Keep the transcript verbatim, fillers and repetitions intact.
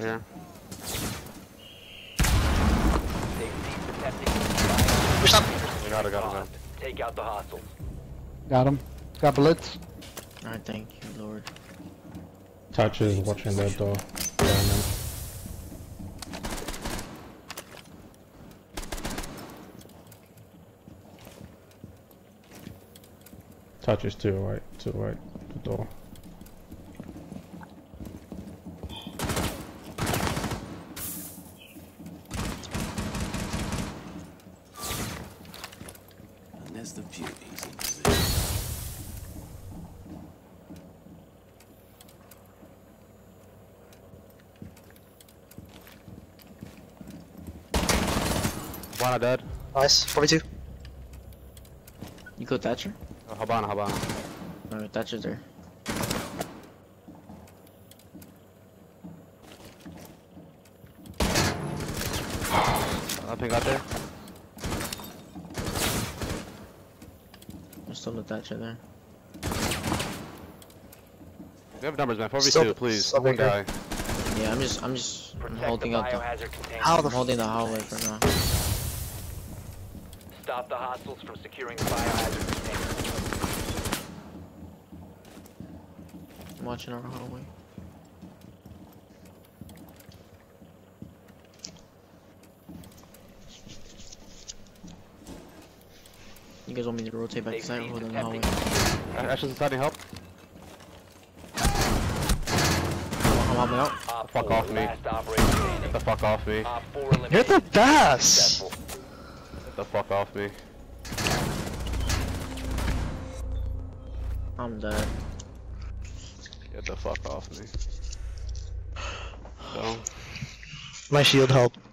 Yeah. Push up. We got it, got it, got it. Take out the hostiles. Got him. Got bullets. Alright, thank you, Lord. Touch is watching that door. Diamond. Touch is to the right, to the right, the door. And there's the beauty. He's in position. Habana dead. Nice. forty-two. You go Thatcher? Oh, Habana, Habana. Alright, Thatcher's there. Nothing got there. There's still a Thatcher there. We have numbers, man. four v two, Still- please. still One there. guy. Yeah, I'm just, I'm just I'm Protect holding the up the, biohazard container. How I'm the holding the hallway for now. Stop the hostiles from securing the biohazard container. I'm watching our hallway. You guys want me to rotate back to site or hold in the hallway? Ashes inside, need help? I'm helping out. Op Fuck four, off me. last operator standing. Get the fuck off me. Op four You're eliminated. the best. Successful. Get the fuck off me. I'm dead. Get the fuck off me. No. My shield helped.